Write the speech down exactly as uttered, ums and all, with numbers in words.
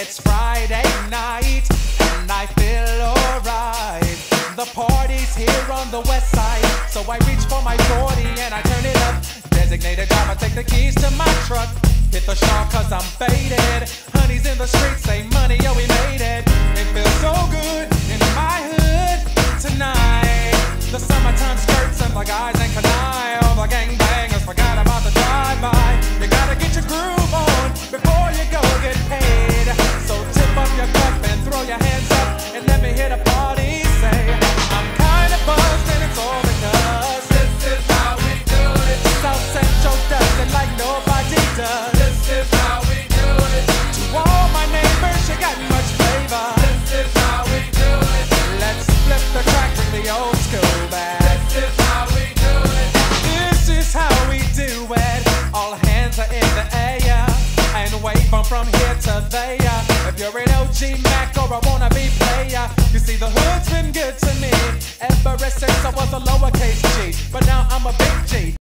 It's Friday night and I feel alright. The party's here on the west side, so I reach for my forty and I turn it up. Designated driver, take the keys to my truck. Hit the shop cause I'm faded. Honey's in the streets, say money, yo, we made it. It feels so good in my hood tonight. The summertime skirts and the guys ain't canine. All the gangbangers forgot about the drive-by. You gotta get your groove on before you go get paid. So tip up your cup and throw your hands up and let me hit a party. Say, I'm kinda buzzed and it's all because this is how we do it. South Central does it like nobody does. This is how we do it. To all my neighbors, you got much flavor. This is how we do it. Let's flip the track with the old school back. This is how we do it. This is how we do it. All hands are in the air and wave them from here to there. If you're an O G Mac or a wannabe player, you see the hood's been good to me ever since I was a lowercase G, but now I'm a big G.